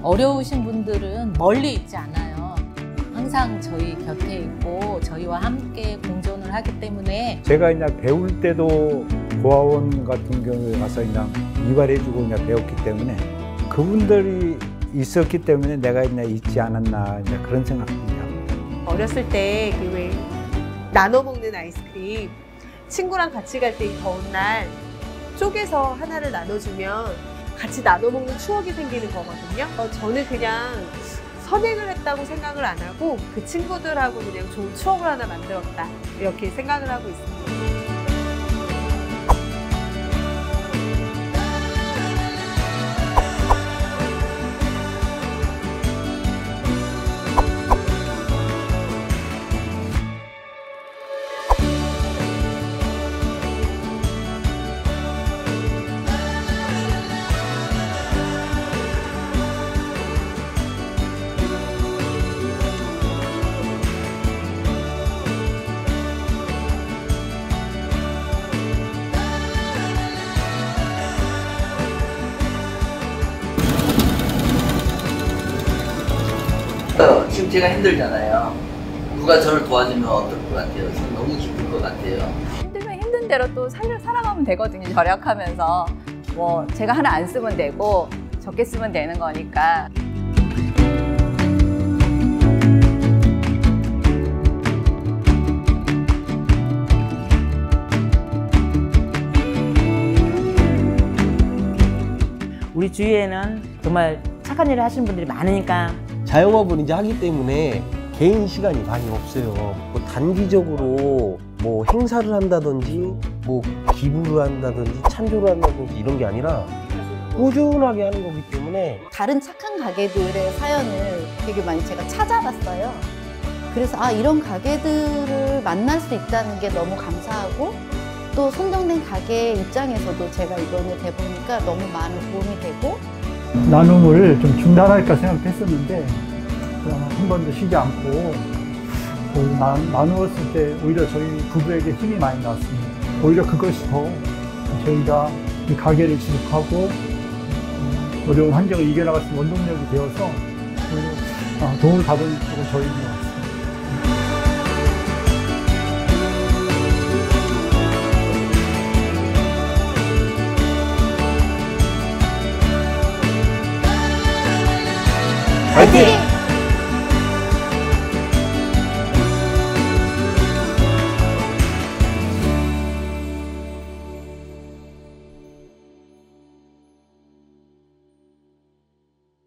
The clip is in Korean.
어려우신 분들은 멀리 있지 않아요. 항상 저희 곁에 있고 저희와 함께 공존을 하기 때문에 제가 그냥 배울 때도 고아원 같은 경우에 가서 그냥 이발해주고 그냥 배웠기 때문에 그분들이 있었기 때문에 내가 그냥 있지 않았나 그런 생각입니다. 어렸을 때 그 왜 나눠 먹는 아이스크림 친구랑 같이 갈 때 더운 날 쪼개서 하나를 나눠주면 같이 나눠 먹는 추억이 생기는 거거든요. 저는 그냥 선행을 했다고 생각을 안 하고 그 친구들하고 그냥 좋은 추억을 하나 만들었다 이렇게 생각을 하고 있습니다. 지금 제가 힘들잖아요. 누가 저를 도와주면 어떨 것 같아요? 저는 너무 기쁠 것 같아요. 힘들면 힘든 대로 또 살아가면 되거든요. 절약하면서 뭐 제가 하나 안 쓰면 되고 적게 쓰면 되는 거니까. 우리 주위에는 정말 착한 일을 하시는 분들이 많으니까 자영업을 이제 하기 때문에 개인 시간이 많이 없어요. 뭐 단기적으로 뭐 행사를 한다든지 뭐 기부를 한다든지 찬조를 한다든지 이런 게 아니라 꾸준하게 하는 거기 때문에 다른 착한 가게들의 사연을 되게 많이 제가 찾아봤어요. 그래서 이런 가게들을 만날 수 있다는 게 너무 감사하고 또 선정된 가게 입장에서도 제가 이번에 돼보니까 너무 많은 도움이 되고 나눔을 좀 중단할까 생각했었는데 한 번도 쉬지 않고 나누었을 때 오히려 저희 부부에게 힘이 많이 나왔습니다. 오히려 그것이 더 저희가 이 가게를 지속하고 어려운 환경을 이겨나갈 수 있는 원동력이 되어서 도움을 받은 쪽은 저희인 것 같습니다.